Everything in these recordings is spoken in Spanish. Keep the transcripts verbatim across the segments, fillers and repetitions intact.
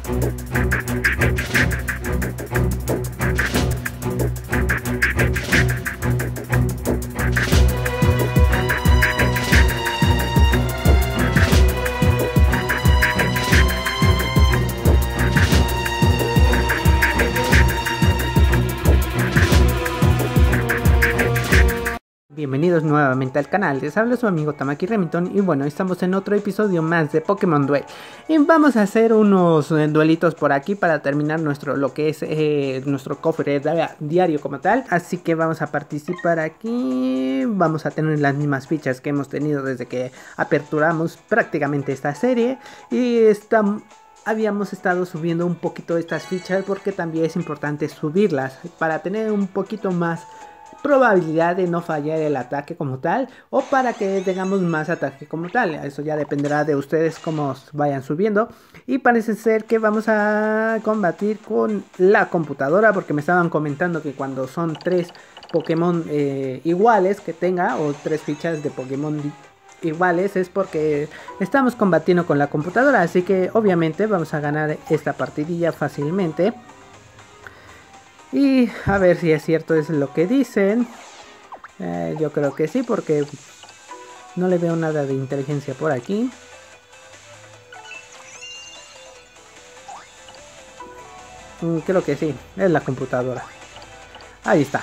Bienvenidos nuevamente al canal, les habla su amigo Tamaki Remington y bueno, estamos en otro episodio más de Pokémon Duel. Y vamos a hacer unos eh, duelitos por aquí para terminar nuestro lo que es eh, nuestro cofre diario como tal. Así que vamos a participar aquí, vamos a tener las mismas fichas que hemos tenido desde que aperturamos prácticamente esta serie. Y estamos... Habíamos estado subiendo un poquito estas fichas porque también es importante subirlas para tener un poquito más probabilidad de no fallar el ataque como tal, o para que tengamos más ataque como tal. Eso ya dependerá de ustedes cómo vayan subiendo. Y parece ser que vamos a combatir con la computadora, porque me estaban comentando que cuando son tres Pokémon eh, iguales que tenga, o tres fichas de Pokémon iguales, es porque estamos combatiendo con la computadora. Así que obviamente vamos a ganar esta partidilla fácilmente. Y a ver si es cierto es lo que dicen. Eh, yo creo que sí, porque no le veo nada de inteligencia por aquí. Mm, creo que sí, es la computadora. Ahí está.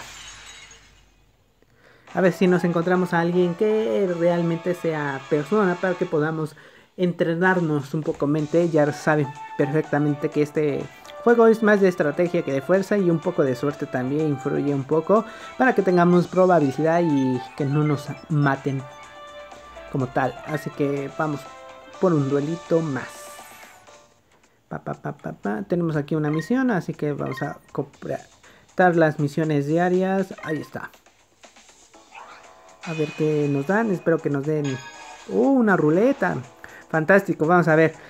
A ver si nos encontramos a alguien que realmente sea persona para que podamos entrenarnos un poco mente. Ya saben perfectamente que este juego es más de estrategia que de fuerza, y un poco de suerte también influye un poco para que tengamos probabilidad y que no nos maten como tal. Así que vamos por un duelito más. Pa, pa, pa, pa, pa. Tenemos aquí una misión, así que vamos a completar las misiones diarias. Ahí está. A ver qué nos dan. Espero que nos den uh, una ruleta. Fantástico, vamos a ver.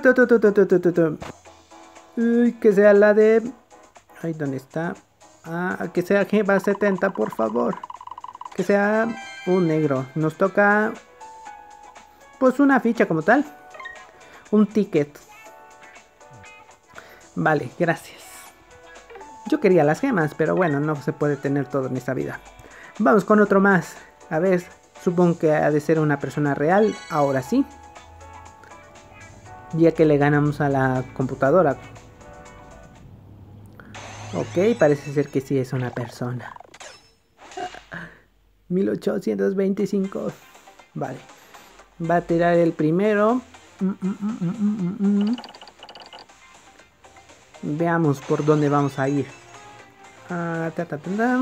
Uy, que sea la de... Ay, ¿dónde está? Ah, que sea G B A setenta, por favor. Que sea un negro. Nos toca... pues una ficha como tal. Un ticket. Vale, gracias. Yo quería las gemas, pero bueno, no se puede tener todo en esta vida. Vamos con otro más. A ver, supongo que ha de ser una persona real. Ahora sí. Ya que le ganamos a la computadora. Ok, parece ser que sí es una persona. mil ochocientos veinticinco. Vale. Va a tirar el primero. Mm, mm, mm, mm, mm, mm. Veamos por dónde vamos a ir. Ah, ta, ta, ta, ta.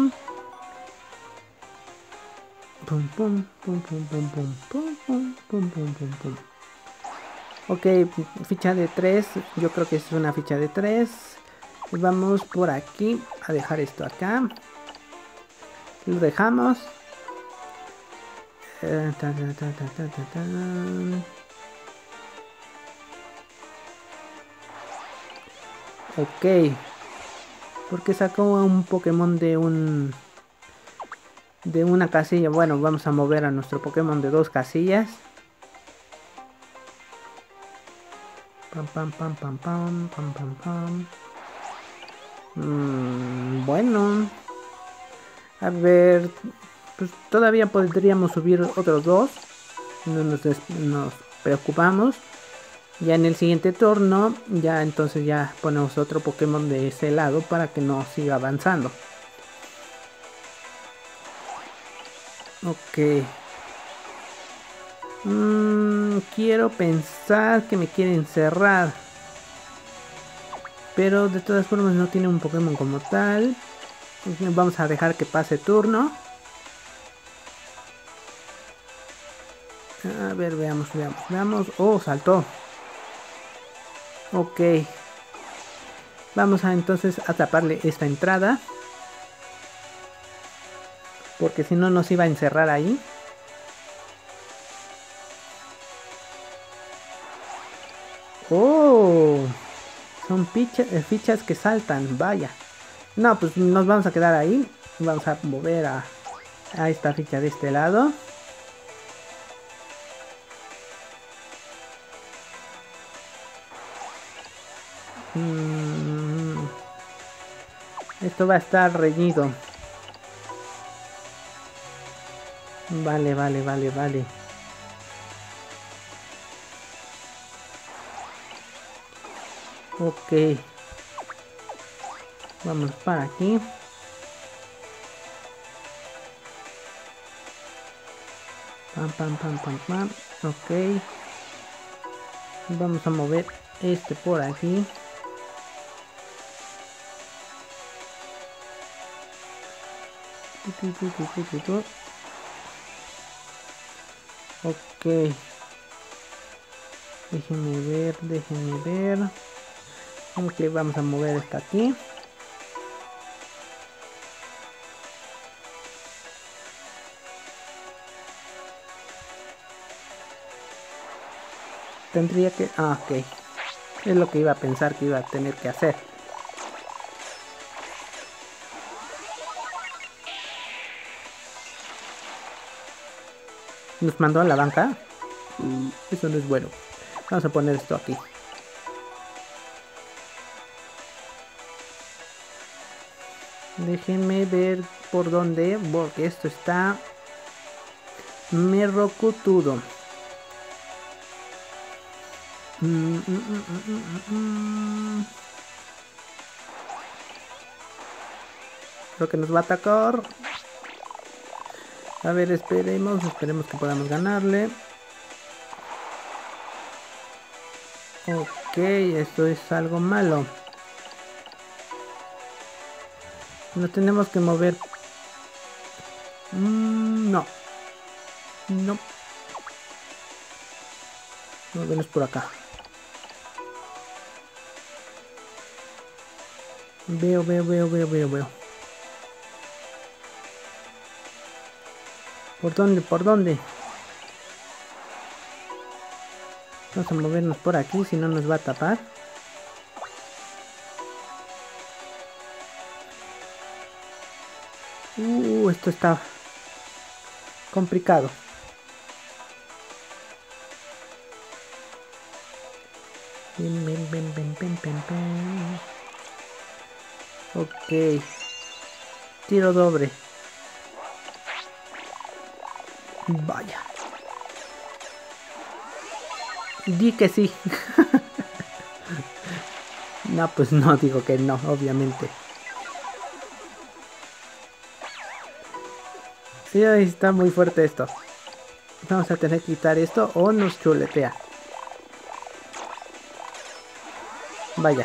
Pum, pum, pum, pum, pum, pum, pum, pum, pum, pum, pum, pum. Ok, ficha de tres. Yo creo que es una ficha de tres. Vamos por aquí a dejar esto acá. Lo dejamos. Eh, ta, ta, ta, ta, ta, ta, ta. Ok. Porque sacó un Pokémon de un... de una casilla. Bueno, vamos a mover a nuestro Pokémon de dos casillas. Pam, pam, pam, pam, pam, pam, pam, pam. Mm, bueno, a ver, pues todavía podríamos subir otros dos. No nos, nos preocupamos. Ya en el siguiente turno, ya entonces ya ponemos otro Pokémon de ese lado para que no siga avanzando. Ok. Mm, quiero pensar que me quiere encerrar. Pero de todas formas no tiene un Pokémon como tal. Vamos a dejar que pase turno. A ver, veamos, veamos, veamos. Oh, saltó. Ok. Vamos a entonces a taparle esta entrada. Porque si no nos iba a encerrar ahí. Oh. Son fichas, eh, fichas que saltan, vaya. No, pues nos vamos a quedar ahí. Vamos a mover a, a esta ficha de este lado. Mm, esto va a estar reñido. Vale, vale, vale, vale. Ok. Vamos para aquí. Pam, pam, pam, pam, pam. Ok. Vamos a mover este por aquí. Ok. Déjenme ver, déjenme ver. Ok, vamos a mover esta aquí. Tendría que... Ah, ok. Es lo que iba a pensar que iba a tener que hacer. Nos mandó a la banca. Uh, eso no es bueno. Vamos a poner esto aquí. Déjenme ver por dónde. Porque esto está... merrocotudo. Mm, mm, mm, mm, mm, mm. Creo que nos va a atacar. A ver, esperemos. Esperemos que podamos ganarle. Ok, esto es algo malo. Nos tenemos que mover. Mm, no. No. Movernos por acá. Veo, veo, veo, veo, veo, veo. ¿Por dónde? ¿Por dónde? Vamos a movernos por aquí, si no nos va a tapar. Uh, esto está complicado. Ven, ven, ven, ven, ven, ven, ven. Ok. Tiro doble. Vaya. Di que sí. No, pues no, digo que no, obviamente. Sí, está muy fuerte esto. Vamos a tener que quitar esto o nos chuletea. Vaya.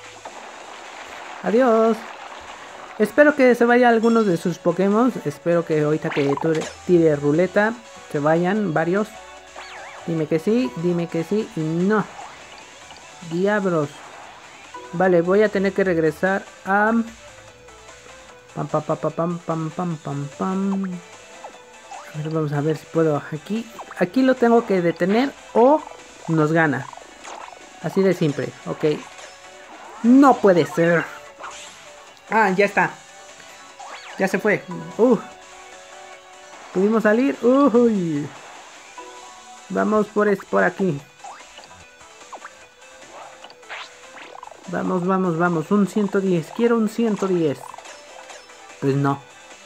Adiós. Espero que se vaya algunos de sus Pokémon. Espero que ahorita que tire ruleta se vayan varios. Dime que sí, dime que sí y no. Diablos. Vale, voy a tener que regresar a... Pam, pam, pam, pam, pam, pam, pam, pam. A ver, vamos a ver si puedo aquí. Aquí lo tengo que detener o nos gana. Así de simple, ok. No puede ser. Ah, ya está. Ya se fue. Uh. Pudimos salir. Uy. Vamos por, por aquí. Vamos, vamos, vamos. Un ciento diez. Quiero un ciento diez. Pues no.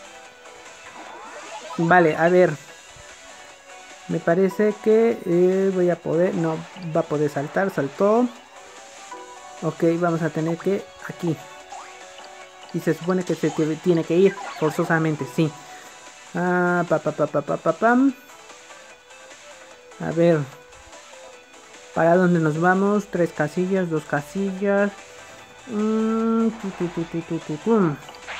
Vale, a ver. Me parece que eh, voy a poder... No, va a poder saltar. Saltó. Ok, vamos a tener que... Aquí. Y se supone que se tiene que ir. Forzosamente, sí. Ah, pa, pa, pa, pa, pa, pa, pam. A ver. ¿Para dónde nos vamos? Tres casillas, dos casillas. Mm, tu, tu, tu, tu, tu, tu, tu.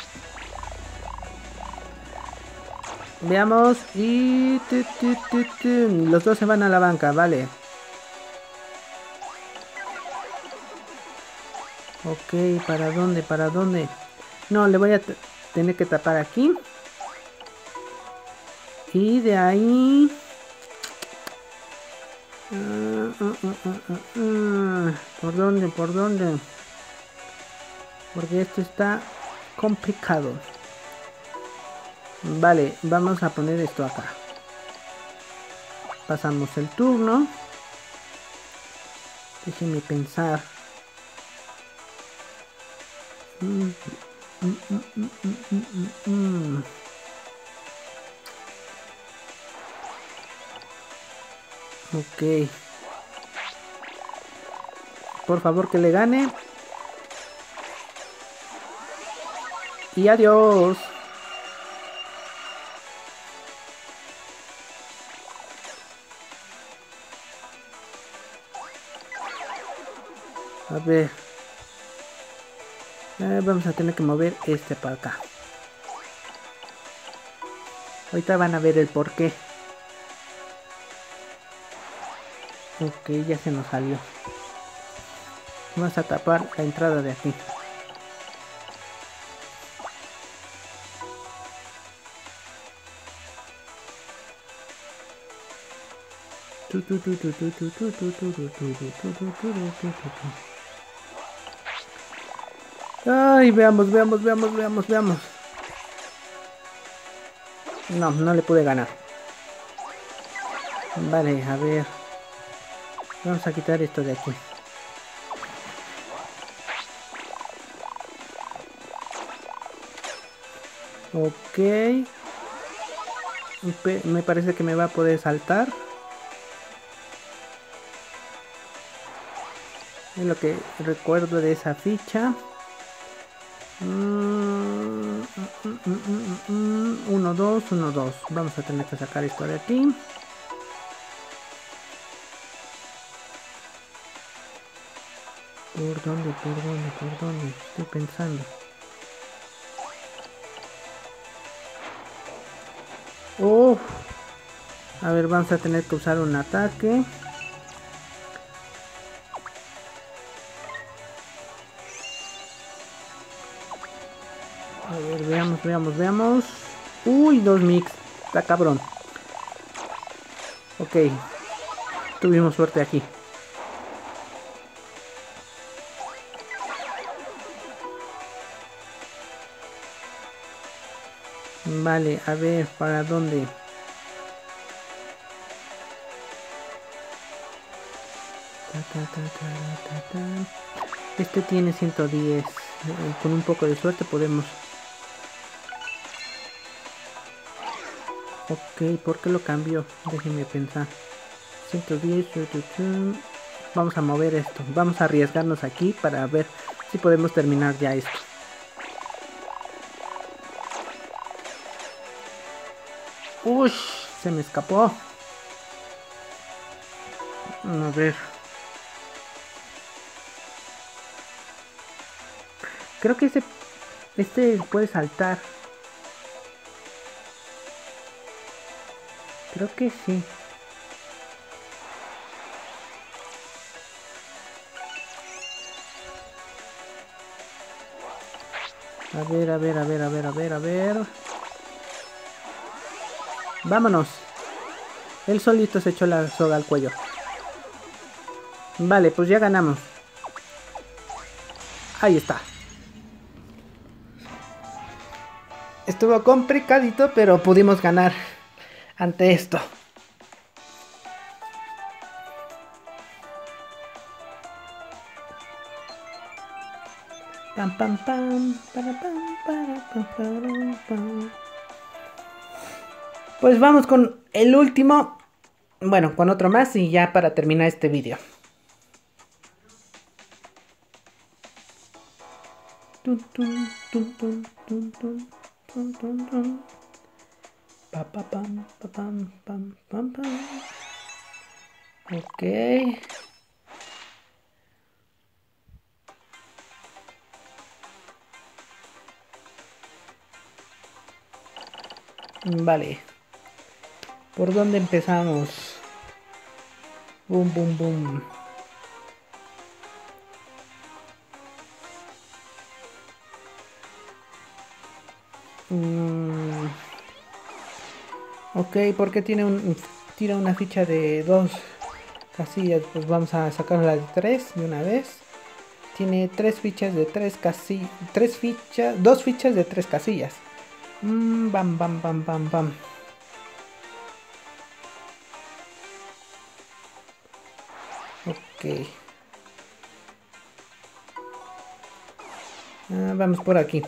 Veamos. Y... Tu, tu, tu, tu. Los dos se van a la banca, vale. Ok, ¿para dónde? ¿Para dónde? No, le voy a tener que tapar aquí. Y de ahí... Uh, uh, uh, uh, uh, uh. ¿Por dónde? ¿Por dónde? Porque esto está complicado. Vale, vamos a poner esto acá. Pasamos el turno. Déjenme pensar. Mm, mm, mm, mm, mm, mm, mm, mm. Ok. Por favor que le gane. Y adiós. A ver. Eh, vamos a tener que mover este para acá. Ahorita van a ver el porqué. Ok, ya se nos salió. Vamos a tapar la entrada de aquí. Ay, veamos, veamos, veamos, veamos, veamos. No, no le pude ganar. Vale, a ver. Vamos a quitar esto de aquí. Ok. Me parece que me va a poder saltar. Es lo que recuerdo de esa ficha. Mm, mm, mm, mm, mm, uno, dos, uno, dos. Vamos a tener que sacar esto de aquí. ¿Por dónde? ¿Por dónde? ¿Por dónde? Estoy pensando. Oh. A ver, vamos a tener que usar un ataque. A ver, veamos, veamos, veamos. Uy, dos mix. Está cabrón. Ok. Tuvimos suerte aquí. Vale, a ver, ¿para dónde? Ta, ta, ta, ta, ta, ta. Este tiene ciento diez. Eh, con un poco de suerte podemos... Ok, ¿por qué lo cambió? Déjenme pensar. ciento diez. Vamos a mover esto. Vamos a arriesgarnos aquí para ver si podemos terminar ya esto. Uy, se me escapó. A ver. Creo que este, este puede saltar. Creo que sí. A ver, a ver, a ver, a ver, a ver, a ver. Vámonos. Él solito se echó la soga al cuello. Vale, pues ya ganamos. Ahí está. Estuvo complicadito, pero pudimos ganar ante esto. Pam, pam, pam, para, pam, para, pam, para, pam. Pues vamos con el último. Bueno, con otro más y ya para terminar este vídeo. Tun, tun, tun, tun, tun, tun, tun, tun, tun. Pa, pa, pam, pa, pam, pam, pam, pam. Ok. Vale. ¿Por dónde empezamos? Boom, boom, boom. Mm. Ok, porque tiene un tira una ficha de dos casillas, pues vamos a sacarla de tres de una vez. Tiene tres fichas de tres casillas, tres fichas, dos fichas de tres casillas. Mm, bam, bam, bam, bam, bam. Ok. Ah, vamos por aquí.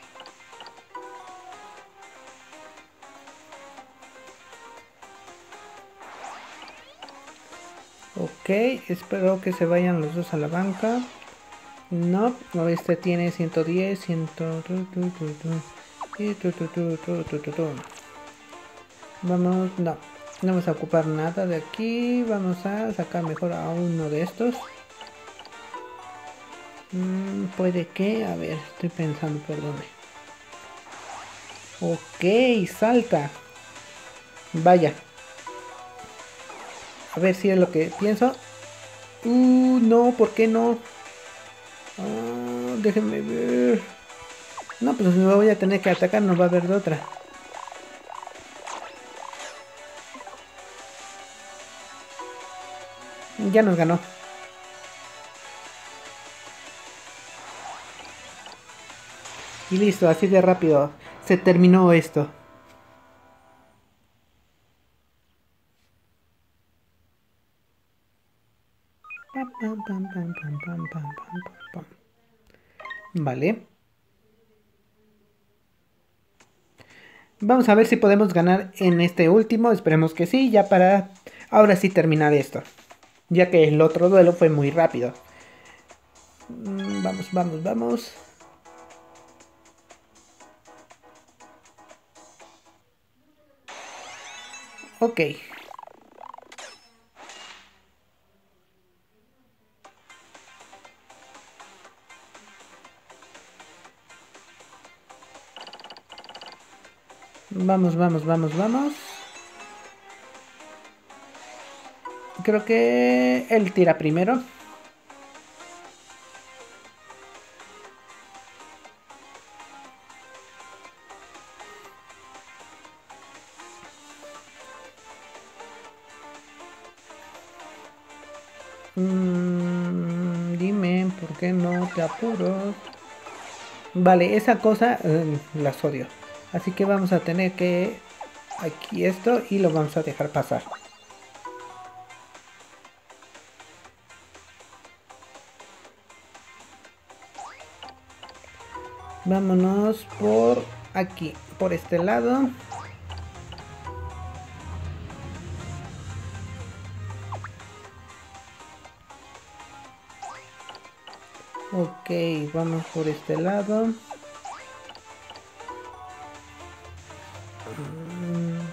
Ok, espero que se vayan los dos a la banca. No, no, este tiene ciento diez, cien... Y tu, tu, tu, tu, tu, tu, tu. Vamos, no, no vamos a ocupar nada de aquí. Vamos a sacar mejor a uno de estos. Mm, puede que, a ver, estoy pensando, perdone. Ok, salta. Vaya. A ver si es lo que pienso. Uh, no, ¿por qué no? Ah, déjenme ver. No, pues me voy a tener que atacar, no va a haber de otra. Ya nos ganó. Y listo, así de rápido. Se terminó esto. Pam, pam, pam, pam, pam, pam, pam, pam, pam. Vale. Vamos a ver si podemos ganar en este último. Esperemos que sí, ya para ahora sí terminar esto. Ya que el otro duelo fue muy rápido. Mm, vamos, vamos, vamos. Ok. Vamos, vamos, vamos, vamos. Creo que él tira primero. Mm, dime, ¿por qué no te apuras? Vale, esa cosa eh, las odio. Así que vamos a tener que... Aquí esto y lo vamos a dejar pasar. Vámonos por aquí, por este lado. Ok, vamos por este lado. Mm,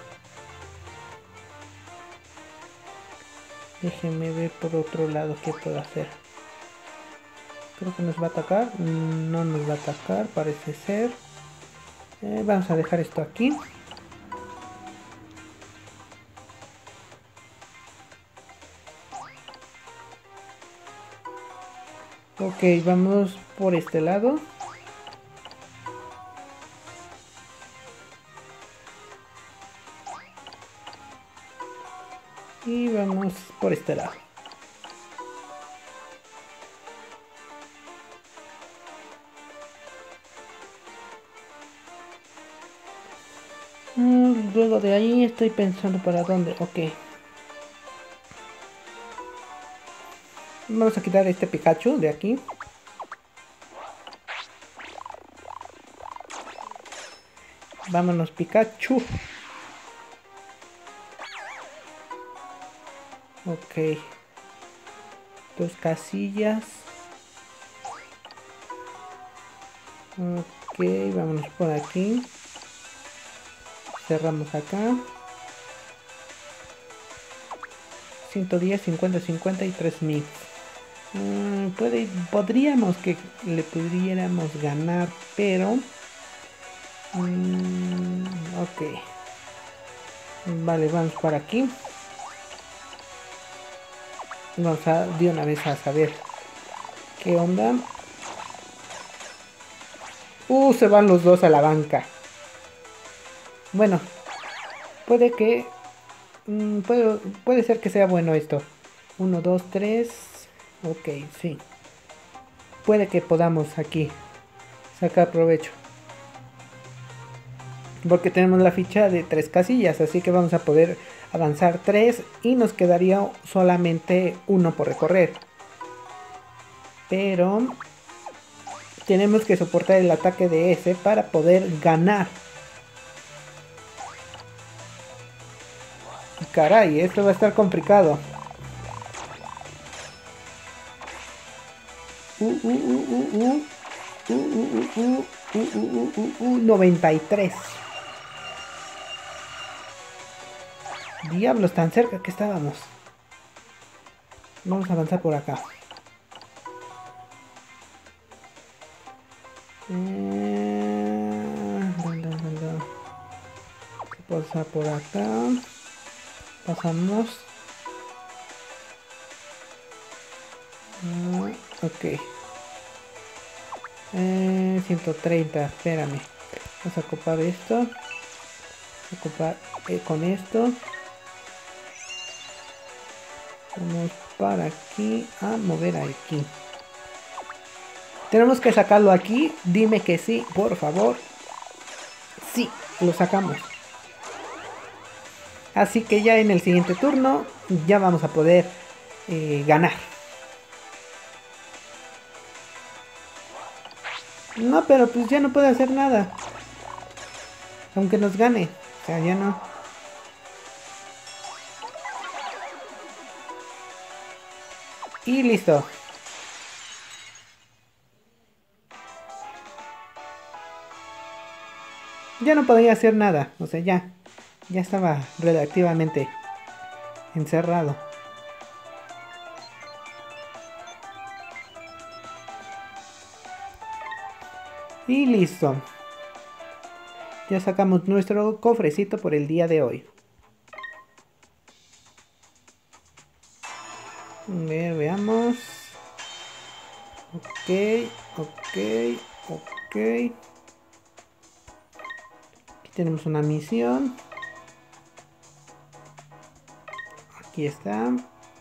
déjenme ver por otro lado qué puedo hacer. Creo que nos va a atacar. No nos va a atacar, parece ser. Eh, vamos a dejar esto aquí. Ok, vamos por este lado. Y vamos por este lado. Mm, luego de ahí estoy pensando para dónde. Ok. Vamos a quitar este Pikachu de aquí. Vámonos, Pikachu. Ok. Dos casillas. Ok, vámonos por aquí. Cerramos acá. ciento diez, cincuenta, cincuenta y tres mil. Mm, puede, podríamos que le pudiéramos ganar, pero... Mm, ok. Vale, vamos por aquí. Vamos a de una vez a saber qué onda. Uh, se van los dos a la banca. Bueno, puede que... Mm, puede, puede ser que sea bueno esto. Uno, dos, tres. Ok, sí. Puede que podamos aquí sacar provecho. Porque tenemos la ficha de tres casillas. Así que vamos a poder avanzar tres. Y nos quedaría solamente uno por recorrer. Pero... tenemos que soportar el ataque de ese para poder ganar. Caray, esto va a estar complicado. Uh, uh, uh, uh, uh. Uh, uh, uh, uh, uh, uh, uh, uh, noventa y tres. Diablos, tan cerca que estábamos. Vamos a avanzar por acá. Eh, pasa por acá. Pasamos. Ah, ok. Eh, ciento treinta, espérame. Vamos a ocupar esto. Vamos a ocupar eh, con esto. Vamos para aquí a mover aquí. Tenemos que sacarlo aquí. Dime que sí, por favor. Sí, lo sacamos. Así que ya en el siguiente turno ya vamos a poder eh, ganar. No, pero pues ya no puede hacer nada. Aunque nos gane. O sea, ya no. Y listo. Ya no podía hacer nada. O sea, ya. Ya estaba relativamente encerrado. Y listo. Ya sacamos nuestro cofrecito por el día de hoy. A ver, veamos. Ok, ok, ok. Aquí tenemos una misión. Aquí está.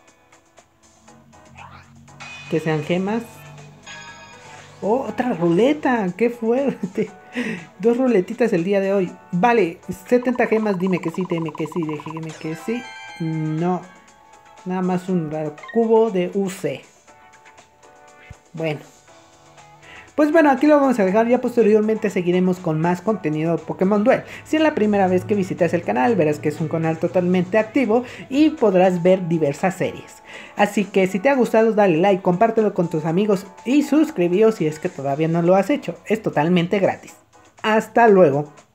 Que sean gemas. Oh, otra ruleta. ¡Qué fuerte! Dos ruletitas el día de hoy. Vale, setenta gemas. Dime que sí, dime que sí, dime que sí. No. Nada más un raro cubo de U C. Bueno. Pues bueno, aquí lo vamos a dejar. Ya posteriormente seguiremos con más contenido de Pokémon Duel. Si es la primera vez que visitas el canal, verás que es un canal totalmente activo y podrás ver diversas series. Así que si te ha gustado, dale like, compártelo con tus amigos y suscríbete si es que todavía no lo has hecho. Es totalmente gratis. Hasta luego.